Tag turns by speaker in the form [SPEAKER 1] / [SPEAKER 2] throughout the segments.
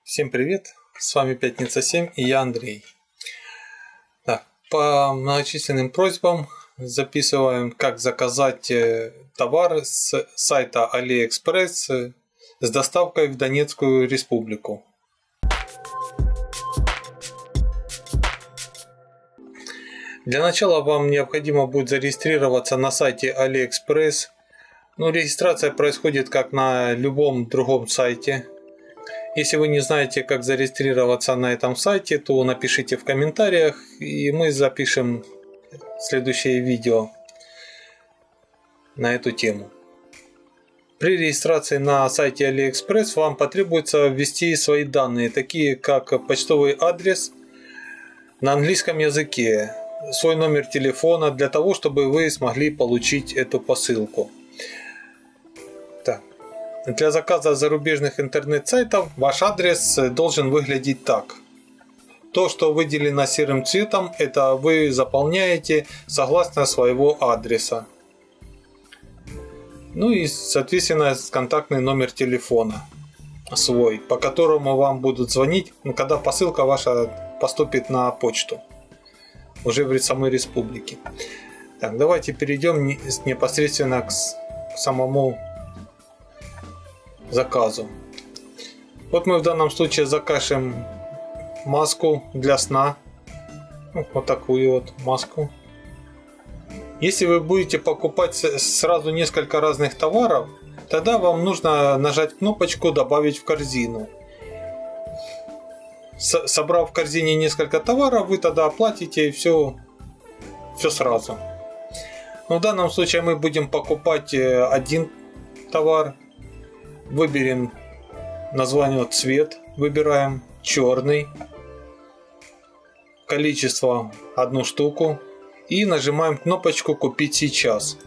[SPEAKER 1] Всем привет, с вами Пятница 7 и я Андрей. Так, по многочисленным просьбам записываем, как заказать товар с сайта AliExpress с доставкой в Донецкую республику. Для начала вам необходимо будет зарегистрироваться на сайте AliExpress. Регистрация происходит как на любом другом сайте. Если вы не знаете, как зарегистрироваться на этом сайте, то напишите в комментариях, и мы запишем следующее видео на эту тему. При регистрации на сайте AliExpress вам потребуется ввести свои данные, такие как почтовый адрес на английском языке, свой номер телефона, для того, чтобы вы смогли получить эту посылку. Для заказа зарубежных интернет-сайтов ваш адрес должен выглядеть так. То, что выделено серым цветом, это вы заполняете согласно своего адреса. И, соответственно, контактный номер телефона свой, по которому вам будут звонить, когда посылка ваша поступит на почту, уже в самой республике. Так, давайте перейдем непосредственно к самому заказу. Вот мы в данном случае закажем маску для сна. Вот такую вот маску. Если вы будете покупать сразу несколько разных товаров, тогда вам нужно нажать кнопочку «Добавить в корзину». Собрав в корзине несколько товаров, вы тогда оплатите и все сразу. Но в данном случае мы будем покупать один товар. Выберем название, цвет, выбираем черный, количество 1 штуку и нажимаем кнопочку «Купить сейчас».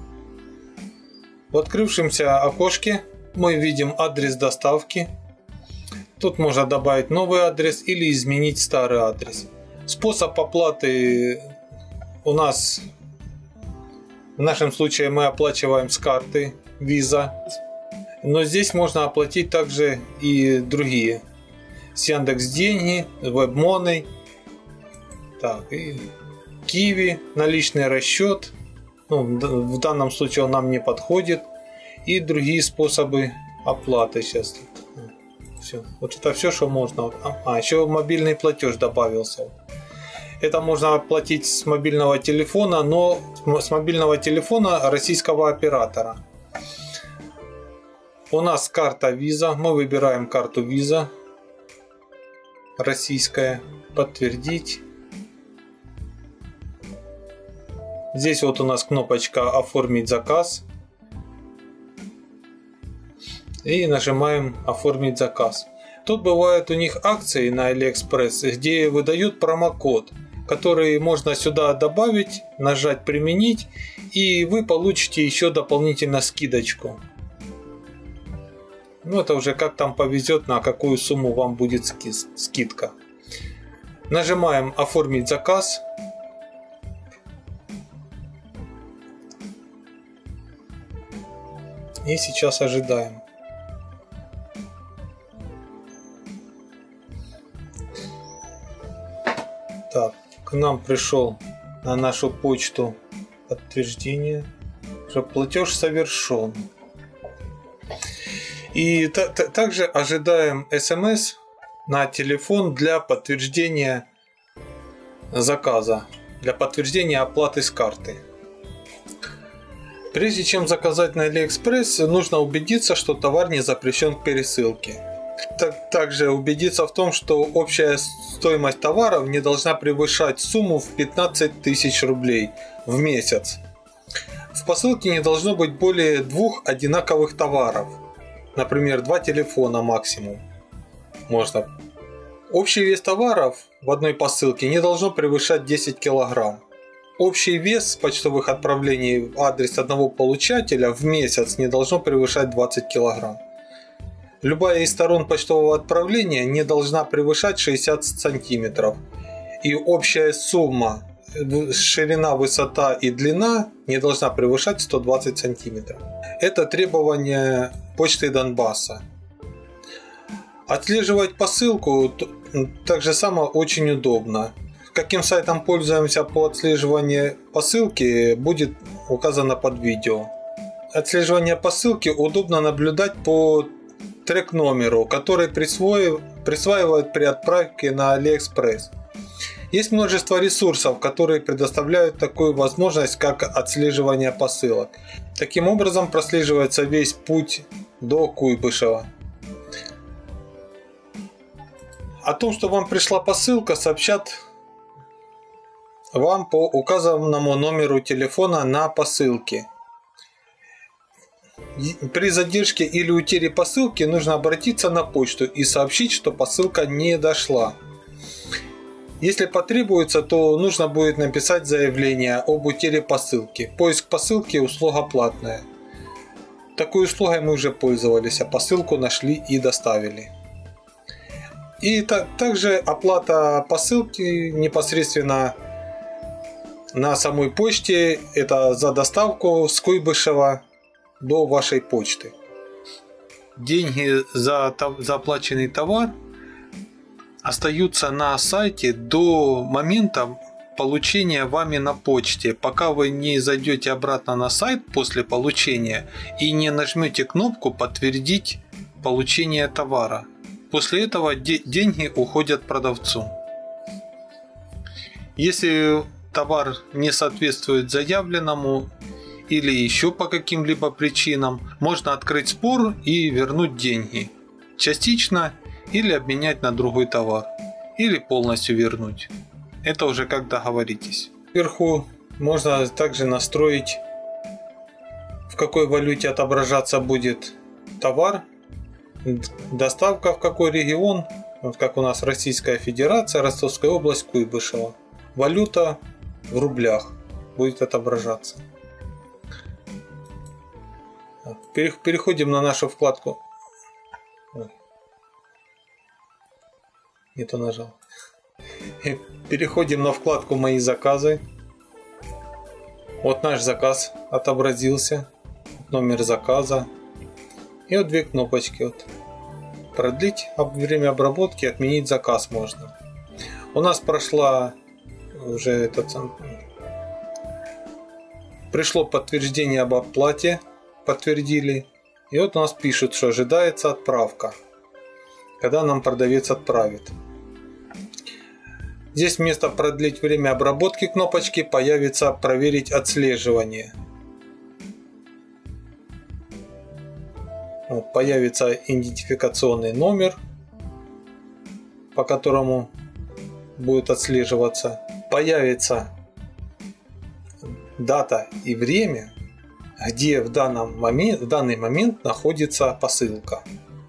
[SPEAKER 1] В открывшемся окошке мы видим адрес доставки. Тут можно добавить новый адрес или изменить старый адрес. Способ оплаты у нас, в нашем случае мы оплачиваем с карты Visa. Но здесь можно оплатить также и другие. С Яндекс.Деньги, WebMoney, и Kiwi, наличный расчет. В данном случае он нам не подходит. И другие способы оплаты сейчас. Все. Вот это все, что можно. Еще мобильный платеж добавился. Это можно оплатить с мобильного телефона, но с мобильного телефона российского оператора. У нас карта Visa, мы выбираем карту Visa, российская, подтвердить. Здесь вот у нас кнопочка «Оформить заказ». И нажимаем «Оформить заказ». Тут бывают у них акции на AliExpress, где выдают промокод, который можно сюда добавить, нажать «Применить», и вы получите еще дополнительно скидочку. Это уже как там повезет, на какую сумму вам будет скидка. Нажимаем «Оформить заказ». И сейчас ожидаем. Так, к нам пришел на нашу почту подтверждение, что платеж совершен. И также ожидаем смс на телефон для подтверждения заказа, для подтверждения оплаты с карты. Прежде чем заказать на AliExpress, нужно убедиться, что товар не запрещен к пересылке. Также убедиться в том, что общая стоимость товаров не должна превышать сумму в 15 тысяч рублей в месяц. В посылке не должно быть более 2 одинаковых товаров. Например, 2 телефона максимум. Можно. Общий вес товаров в одной посылке не должно превышать 10 кг. Общий вес почтовых отправлений в адрес одного получателя в месяц не должно превышать 20 кг. Любая из сторон почтового отправления не должна превышать 60 см. И общая сумма, ширина, высота и длина не должна превышать 120 см. Это требование почты Донбасса. Отслеживать посылку так же само очень удобно. Каким сайтом пользуемся по отслеживанию посылки, будет указано под видео. Отслеживание посылки удобно наблюдать по трек-номеру, который присваивают при отправке на AliExpress. Есть множество ресурсов, которые предоставляют такую возможность, как отслеживание посылок. Таким образом прослеживается весь путь до Куйбышева. О том, что вам пришла посылка, сообщат вам по указанному номеру телефона на посылке. При задержке или утере посылки нужно обратиться на почту и сообщить, что посылка не дошла. Если потребуется, то нужно будет написать заявление об утере посылки. Поиск посылки – услуга платная. Такой услугой мы уже пользовались, а посылку нашли и доставили. И также оплата посылки непосредственно на самой почте, это за доставку с Куйбышева до вашей почты. Деньги за оплаченный товар остаются на сайте до момента получения вами на почте, пока вы не зайдете обратно на сайт после получения и не нажмете кнопку «Подтвердить получение товара». После этого деньги уходят продавцу. Если товар не соответствует заявленному или еще по каким-либо причинам, можно открыть спор и вернуть деньги. Частично или обменять на другой товар. Или полностью вернуть. Это уже как договоритесь. Вверху можно также настроить, в какой валюте отображаться будет товар, доставка в какой регион, вот как у нас Российская Федерация, Ростовская область, Куйбышево. Валюта в рублях будет отображаться. Переходим на нашу вкладку. Не то нажал. Переходим на вкладку «Мои заказы». Вот наш заказ отобразился. Номер заказа. И вот две кнопочки. Вот. Продлить время обработки, отменить заказ можно. У нас прошла уже пришло подтверждение об оплате. Подтвердили. И вот у нас пишут, что ожидается отправка. Когда нам продавец отправит. Здесь вместо продлить время обработки кнопочки появится проверить отслеживание. Вот, появится идентификационный номер, по которому будет отслеживаться. Появится дата и время, где в данный момент находится посылка.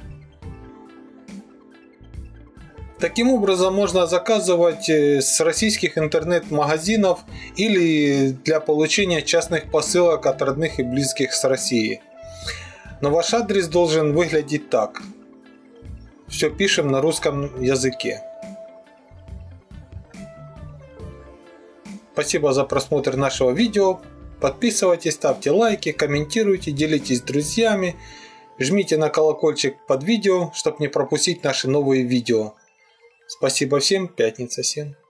[SPEAKER 1] Таким образом можно заказывать с российских интернет-магазинов или для получения частных посылок от родных и близких с России. Но ваш адрес должен выглядеть так. Все пишем на русском языке. Спасибо за просмотр нашего видео. Подписывайтесь, ставьте лайки, комментируйте, делитесь с друзьями. Жмите на колокольчик под видео, чтобы не пропустить наши новые видео. Спасибо всем. Пятница 7.